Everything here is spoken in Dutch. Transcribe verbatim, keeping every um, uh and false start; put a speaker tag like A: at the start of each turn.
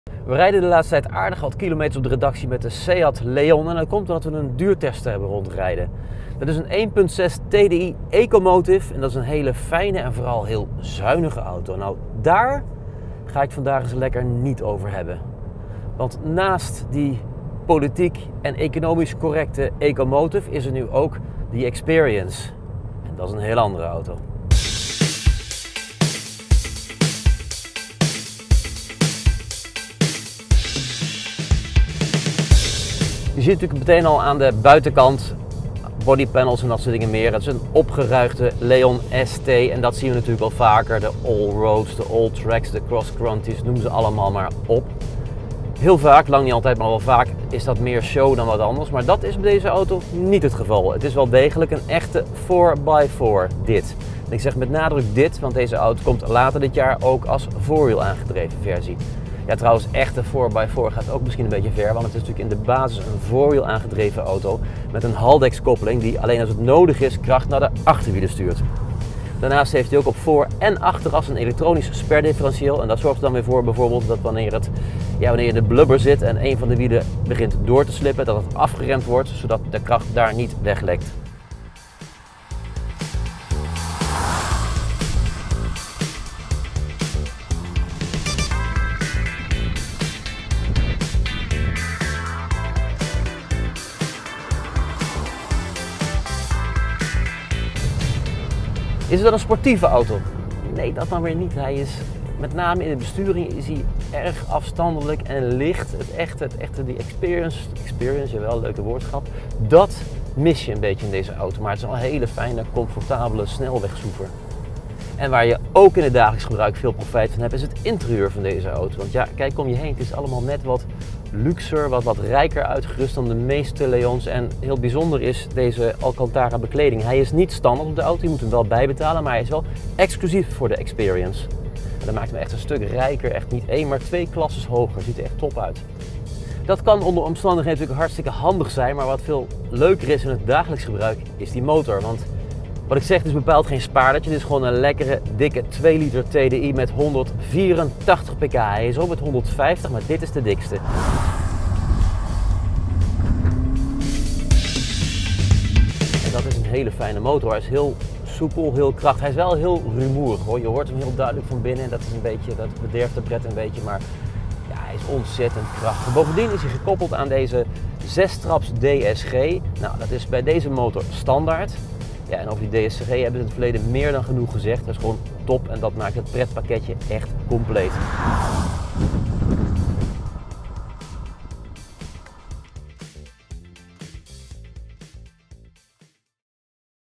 A: We rijden de laatste tijd aardig wat kilometers op de redactie met de Seat Leon en dat komt omdat we een duurtest hebben rondrijden. Dat is een één komma zes T D I Ecomotive en dat is een hele fijne en vooral heel zuinige auto. Nou, daar ga ik vandaag eens lekker niet over hebben. Want naast die politiek en economisch correcte Ecomotive is er nu ook die Experience. En dat is een heel andere auto. Je ziet natuurlijk meteen al aan de buitenkant bodypanels en dat soort dingen meer. Het is een opgeruigde Leon S T en dat zien we natuurlijk wel vaker. De all-roads, de all-tracks, de cross-countries, noem ze allemaal maar op. Heel vaak, lang niet altijd, maar wel vaak, is dat meer show dan wat anders. Maar dat is bij deze auto niet het geval. Het is wel degelijk een echte four by four dit. En ik zeg met nadruk dit, want deze auto komt later dit jaar ook als voorwiel aangedreven versie. Ja, trouwens, echte four by four gaat ook misschien een beetje ver, want het is natuurlijk in de basis een voorwiel aangedreven auto met een Haldex koppeling die alleen als het nodig is kracht naar de achterwielen stuurt. Daarnaast heeft hij ook op voor- en achteras een elektronisch sperdifferentieel en dat zorgt er dan weer voor bijvoorbeeld dat wanneer, het, ja, wanneer je in de blubber zit en een van de wielen begint door te slippen, dat het afgeremd wordt zodat de kracht daar niet weglekt. Is het dan een sportieve auto? Nee, dat dan weer niet. Hij is, met name in de besturing is hij erg afstandelijk en licht. Het echte, het echte die experience, experience, jawel, leuke woordschap. Dat mis je een beetje in deze auto. Maar het is wel een hele fijne, comfortabele snelwegzoever. En waar je ook in het dagelijks gebruik veel profijt van hebt, is het interieur van deze auto. Want ja, kijk om je heen, het is allemaal net wat luxer, wat, wat rijker uitgerust dan de meeste Leons. En heel bijzonder is deze Alcantara bekleding. Hij is niet standaard op de auto, je moet hem wel bijbetalen, maar hij is wel exclusief voor de Experience. En dat maakt hem echt een stuk rijker, echt niet één, maar twee klassen hoger. Ziet er echt top uit. Dat kan onder omstandigheden natuurlijk hartstikke handig zijn, maar wat veel leuker is in het dagelijks gebruik is die motor. Want wat ik zeg, het is bepaald geen spaardertje. Dit is gewoon een lekkere, dikke twee liter T D I met honderdvierentachtig pk. Hij is ook met honderdvijftig, maar dit is de dikste. En dat is een hele fijne motor. Hij is heel soepel, heel krachtig. Hij is wel heel rumoerig hoor. Je hoort hem heel duidelijk van binnen. Dat is een beetje, dat bederft de pret een beetje, maar ja, hij is ontzettend krachtig. Bovendien is hij gekoppeld aan deze zes-traps D S G. Nou, dat is bij deze motor standaard. Ja, en over die D S G hebben ze in het verleden meer dan genoeg gezegd. Dat is gewoon top en dat maakt het pretpakketje echt compleet.